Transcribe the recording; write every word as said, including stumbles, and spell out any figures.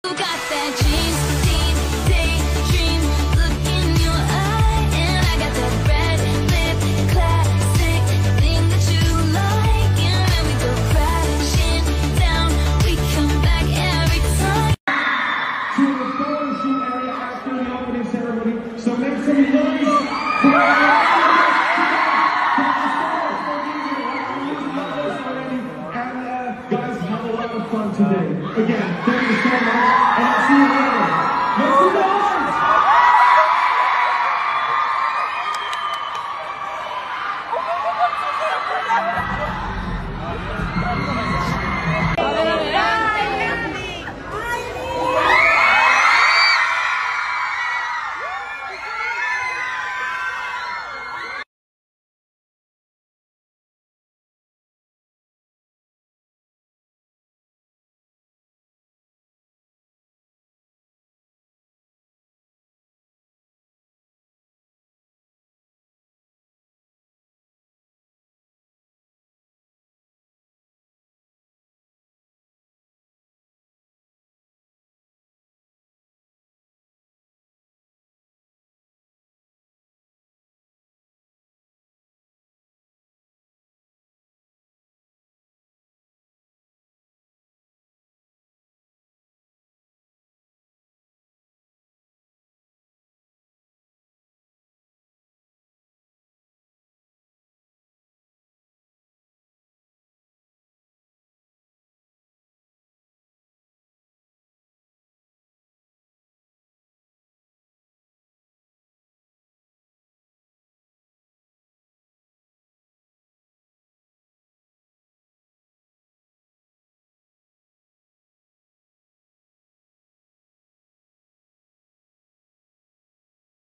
got that dreams, deep, daydream look in your eye, and I got that red lip classic thing that you like, and when we go crashing down, we come back every time. To the photo shoot area after the opening ceremony, so make some noise for our and uh, guys, have a lot of fun today. Again,